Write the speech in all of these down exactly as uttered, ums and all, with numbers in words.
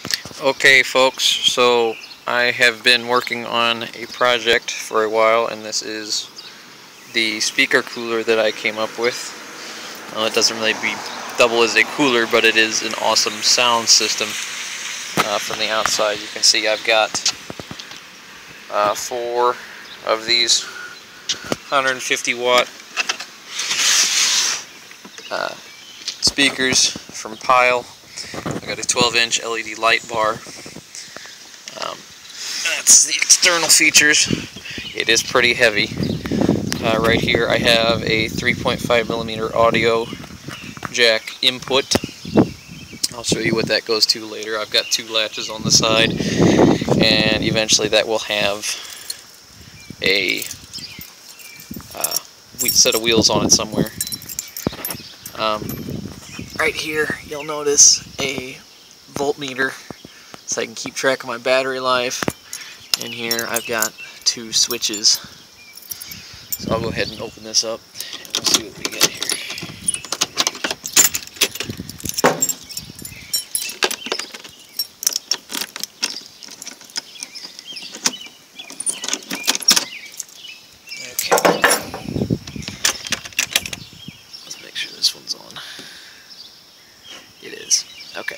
Okay folks, so I have been working on a project for a while, and this is the speaker cooler that I came up with. Well, it doesn't really be double as a cooler, but it is an awesome sound system. Uh, from the outside you can see I've got uh, four of these one hundred fifty watt uh, speakers from Pyle. I got a twelve inch L E D light bar. Um, that's the external features. It is pretty heavy. Uh, right here I have a three point five millimeter audio jack input. I'll show you what that goes to later. I've got two latches on the side, and eventually that will have a uh, set of wheels on it somewhere. Um, right here you'll notice a voltmeter so I can keep track of my battery life, and here I've got two switches. So I'll go ahead and open this up and see what we get here. Okay. Let's make sure this one's on. It is. Okay.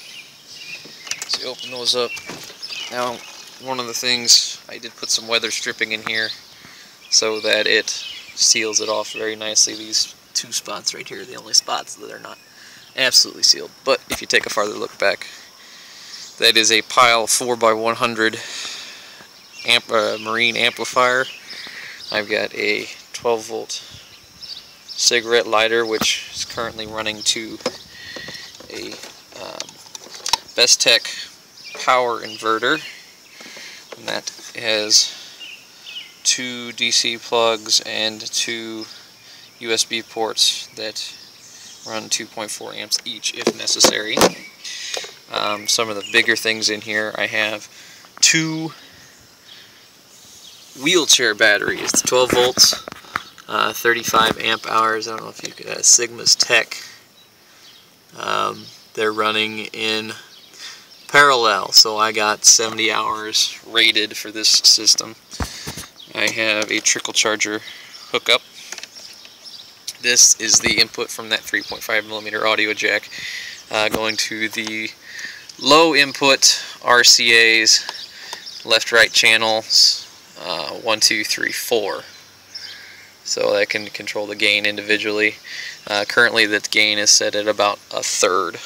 So you open those up. Now, one of the things, I did put some weather stripping in here so that it seals it off very nicely. These two spots right here are the only spots that are not absolutely sealed. But if you take a farther look back, that is a Pyle four by one hundred amp, uh, marine amplifier. I've got a twelve volt cigarette lighter, which is currently running to a um, Bestech power inverter, and that has two D C plugs and two U S B ports that run two point four amps each if necessary. Um, some of the bigger things in here, I have two wheelchair batteries, twelve volts, uh, thirty-five amp hours. I don't know if you could, uh, Sigma's Tech. Um, they're running in parallel, so I got seventy hours rated for this system. I have a trickle charger hookup. This is the input from that three point five millimeter audio jack uh, going to the low input R C As, left right channels, uh, one, two, three, four. So that can control the gain individually. Uh, currently the gain is set at about a third.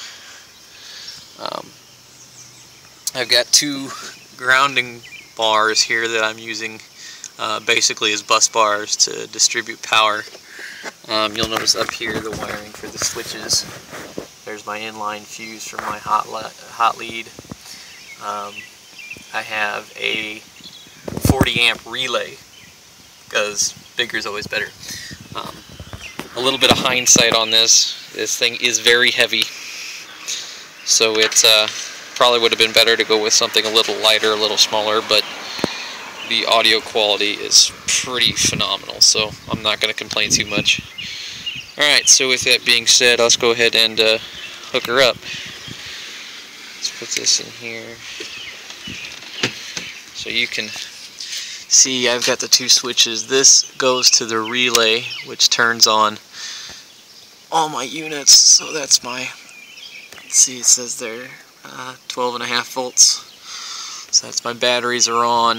Um, I've got two grounding bars here that I'm using uh, basically as bus bars to distribute power. Um, you'll notice up here the wiring for the switches. There's my inline fuse from my hot, hot lead. Um, I have a forty amp relay, because bigger is always better. Um, a little bit of hindsight on this, this thing is very heavy, so it uh, probably would have been better to go with something a little lighter, a little smaller, but the audio quality is pretty phenomenal, so I'm not going to complain too much. Alright, so with that being said, let's go ahead and uh, hook her up. Let's put this in here so you can see I've got the two switches. This goes to the relay, which turns on all my units. So that's my, let's see, it says there uh, twelve and a half volts. So that's my batteries are on.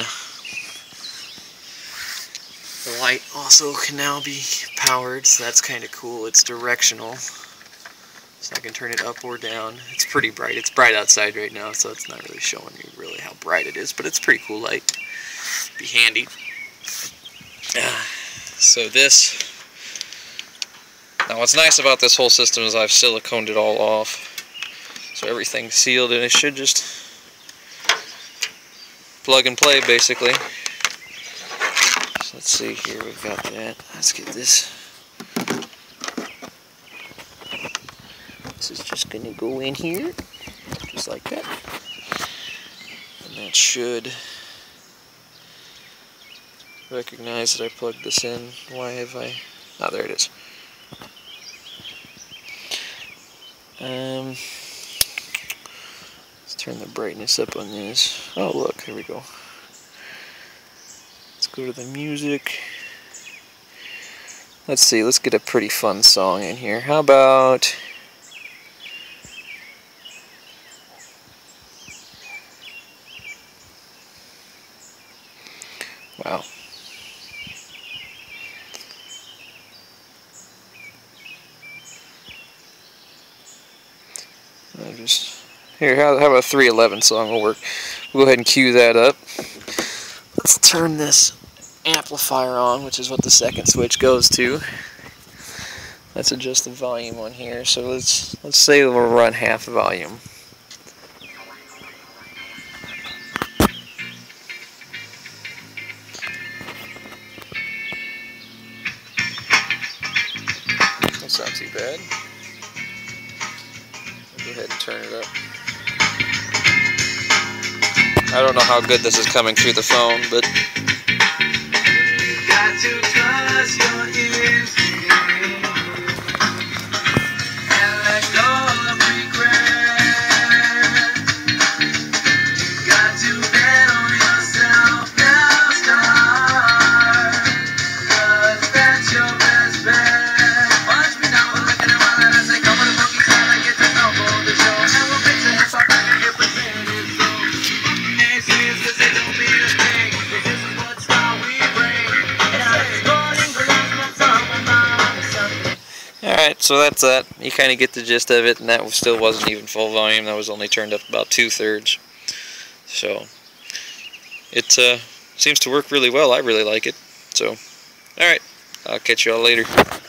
The light also can now be powered, so that's kind of cool. It's directional, so I can turn it up or down. It's pretty bright. It's bright outside right now, so it's not really showing you really how bright it is, but it's pretty cool light. Be handy. Uh, so this, now what's nice about this whole system is I've siliconed it all off, so everything's sealed, and it should just plug and play basically. So let's see here, we've got that. Let's get this. This is just going to go in here, just like that. And that should recognize that I plugged this in. Why have I... Oh, there it is. Um, let's Turn the brightness up on this. Oh look, here we go. Let's go to the music. Let's see, let's get a pretty fun song in here. How about... Wow. I just... Here, how, how about a three eleven song will work? We'll go ahead and cue that up. Let's turn this amplifier on, which is what the second switch goes to. Let's adjust the volume on here. So let's let's say we'll run half volume. That's not too bad. Go ahead and turn it up. I don't know how good this is coming through the phone, but you got to trust your instinct and let go of regret. You got to bet on yourself now, start, 'cause that's your best bet. Watch me now, we're looking around and I say, come on the monkey side, I get to know for the show. And we'll fix it, it's all back and get presented. Alright, so that's that. You kind of get the gist of it, and that still wasn't even full volume. That was only turned up about two-thirds. So, it uh, seems to work really well. I really like it. So, alright, I'll catch you all later.